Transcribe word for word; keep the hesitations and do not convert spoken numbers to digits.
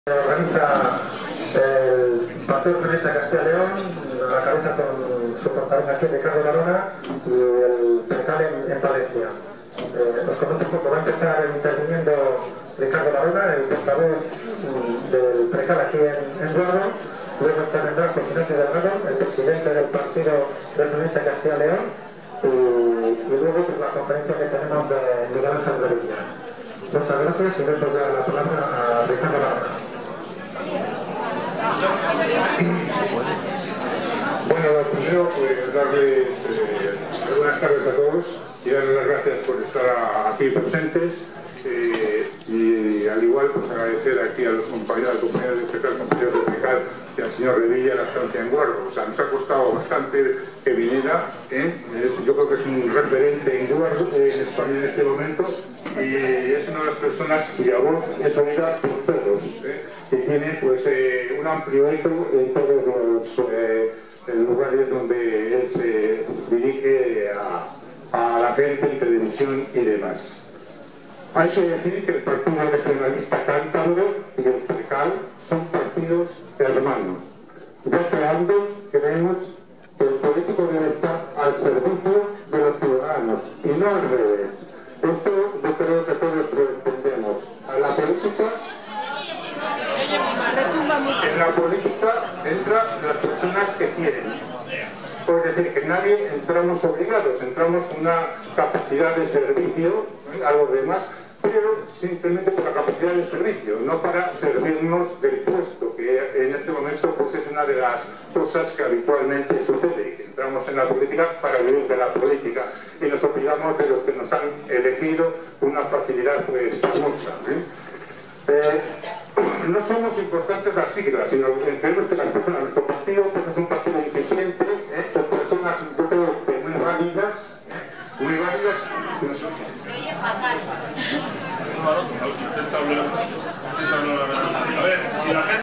Organiza el Partido Comunista de Castilla y León, a la cabeza con su portavoz aquí, Ricardo Barona, y el Precal en, en Palencia. Eh, os comento un poco, va a empezar interviniendo Ricardo Barona, el portavoz del Precal aquí en, en Guardo. Luego intervendrá José Ignacio Delgado, el presidente del Partido Comunista de Castilla y León, y, y luego pues, la conferencia que tenemos de Miguel Ángel Revilla. Muchas gracias y dejo ya la palabra a Ricardo Barona. Bueno, lo primero, pues darles eh, buenas tardes a todos y darles las gracias por estar aquí presentes eh, y al igual pues agradecer aquí a los compañeros, compañeros de Precal, compañeros de Precal y al señor Revilla la estancia en Guardo. O sea, nos ha costado bastante que viniera, ¿eh? Es, yo creo que es un referente en Guardo, eh, en España en este momento, y es una de las personas cuya voz es oída por todos, ¿eh? Que tiene pues eh, un amplio eco en todos los eh, lugares donde él se dirige a, a la gente en televisión y demás. Hay que decir que el Partido Regionalista Cántabro y el Precal son partidos hermanos, ya que ambos creemos que el político debe estar al servicio de los ciudadanos y no al revés. Esto yo creo que todos lo entendemos. A la política, en la política entran las personas que quieren. Es decir, que nadie entramos obligados, entramos con una capacidad de servicio, ¿eh? a los demás, pero simplemente por la capacidad de servicio, no para servirnos del puesto, que en este momento pues, es una de las cosas que habitualmente sucede, que entramos en la política para vivir de la política y nos olvidamos de los que nos han elegido con una facilidad pues famosa. ¿eh? Eh, no somos importantes las siglas, sino que creemos que las personas, nuestro partido pues, es un partido incipiente, ¿eh? con personas yo creo que muy válidas, ¿eh? muy válidas. Se oye fatal. A ver, si la gente